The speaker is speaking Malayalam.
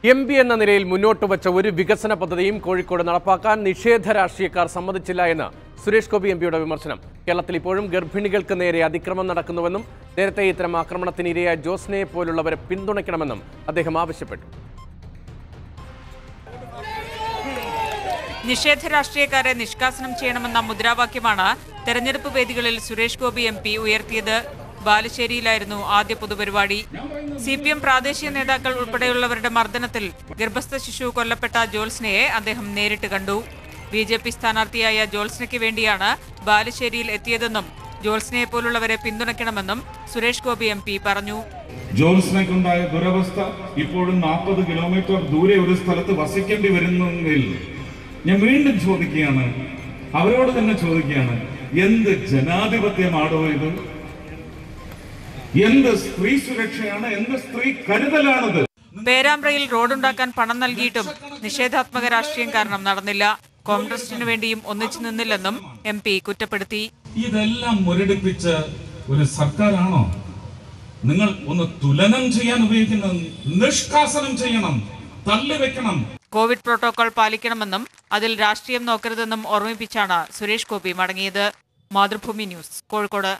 എംപി എന്ന നിലയിൽ മുന്നോട്ട് വച്ച ഒരു വികസന പദ്ധതിയും കോഴിക്കോട് നടപ്പാക്കാൻ നിഷേധ രാഷ്ട്രീയക്കാർ സമ്മതിച്ചില്ല എന്ന് സുരേഷ് ഗോപി എംപിയുടെ വിമർശനം. കേരളത്തിൽ ഇപ്പോഴും ഗർഭിണികൾക്ക് നേരെ അതിക്രമം നടക്കുന്നുവെന്നും നേരത്തെ ഇത്തരം ആക്രമണത്തിന് ഇരയായ ജോസ്നയെ പോലുള്ളവരെ പിന്തുണയ്ക്കണമെന്നും അദ്ദേഹം ആവശ്യപ്പെട്ടു. നിഷേധ രാഷ്ട്രീയക്കാരെ നിഷ്കാസനം ചെയ്യണമെന്ന മുദ്രാവാക്യമാണ് തെരഞ്ഞെടുപ്പ് വേദികളിൽ സുരേഷ് ഗോപി എംപി ഉയർത്തിയത്. ബാലുശ്ശേരിയിലായിരുന്നു ആദ്യ പൊതുപരിപാടി. CPM പ്രാദേശിക നേതാക്കൾ ഉൾപ്പെടെയുള്ളവരുടെ മർദ്ദനത്തിൽ ഗർഭസ്ഥ ശിശു കൊല്ലപ്പെട്ട ജോത്സ്നയെ അദ്ദേഹം നേരിട്ട് കണ്ടു. BJP സ്ഥാനാർത്ഥിയായ ജോത്സ്നയ്ക്ക് വേണ്ടിയാണ് ബാലുശ്ശേരിയിൽ എത്തിയതെന്നും ജോത്സ്നയെ പോലുള്ളവരെ പിന്തുണയ്ക്കണമെന്നും സുരേഷ് ഗോപി എംപി പറഞ്ഞു. ജോത്സ്നയ്ക്കുണ്ടായ ദുരവസ്ഥ ഇപ്പോഴും 40 കിലോമീറ്റർ ദൂരെ ഒരു സ്ഥലത്ത് വസിക്കേണ്ടി വരുന്നെങ്കിൽ ഞാൻ വീണ്ടും ചോദിക്കുകയാണ്, അവരോട് തന്നെ ചോദിക്കുകയാണ്, എന്ത് ജനാധിപത്യമാണോ ഇത്? എന്ത് സ്ത്രീ സുരക്ഷയാണ്? എന്ത് സ്ത്രീ കരുതലാണത്? പേരാമ്പ്രയിൽ റോഡുണ്ടാക്കാൻ പണം നൽകിയിട്ടും നിഷേധാത്മക രാഷ്ട്രീയം കാരണം നടന്നില്ല. കോൺഗ്രസിനു വേണ്ടിയും ഒന്നിച്ചു നിന്നില്ലെന്നും MP കുറ്റപ്പെടുത്തി. ഇതെല്ലാം മുരടിപ്പിച്ച ഒരു സർക്കാരാണോ നിങ്ങൾ? ഒന്ന് തുലനം ചെയ്യാൻ ഉപയോഗിക്കുന്നത്, നിഷ്കാസനം ചെയ്യണം, തള്ളിവെക്കണം. കോവിഡ് പ്രോട്ടോകോൾ പാലിക്കണമെന്നും അതിൽ രാഷ്ട്രീയം നോക്കരുതെന്നും ഓർമ്മിപ്പിച്ചാണ് സുരേഷ് ഗോപി മടങ്ങിയത്. മാതൃഭൂമി ന്യൂസ്, കോഴിക്കോട്.